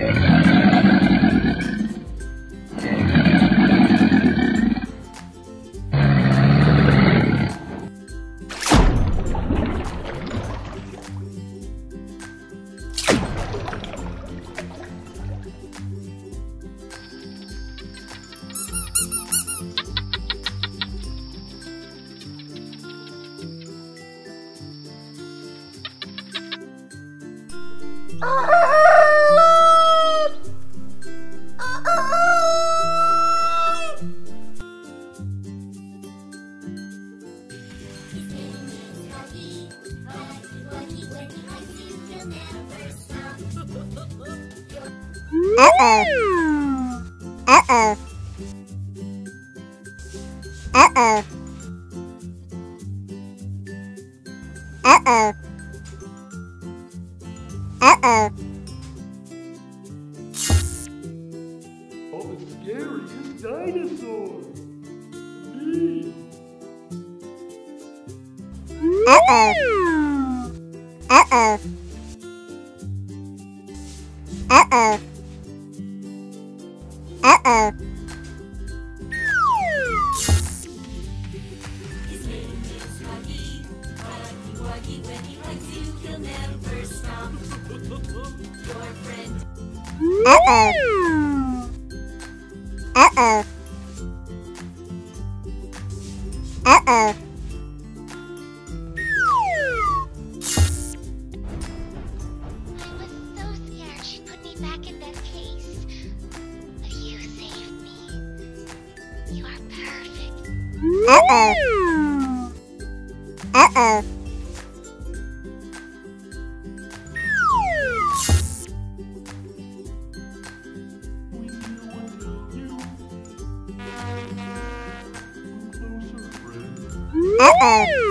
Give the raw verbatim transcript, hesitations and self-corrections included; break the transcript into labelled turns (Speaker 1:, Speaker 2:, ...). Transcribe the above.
Speaker 1: Uh-oh. Uh-oh. Uh-oh. Uh-oh. Uh-oh.
Speaker 2: Oh, it's scary. It's dinosaurs. Eee.
Speaker 1: Uh-oh. Uh-oh. Uh-oh. Uh-oh.
Speaker 3: His name is Huggy. Huggy Wuggy, when he hugs you, he'll never stop. Your friend.
Speaker 1: Uh-oh. Uh-oh. Uh-oh.
Speaker 4: I was so scared she'd put me back in that case. But you saved me. You are perfect.
Speaker 1: Uh-oh. Uh-oh.
Speaker 2: We here will help you. Come closer, friend.
Speaker 1: Uh-oh.